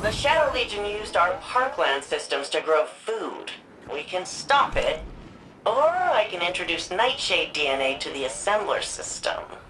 The Shadow Legion used our parkland systems to grow food. We can stop it, or I can introduce Nightshade DNA to the assembler system.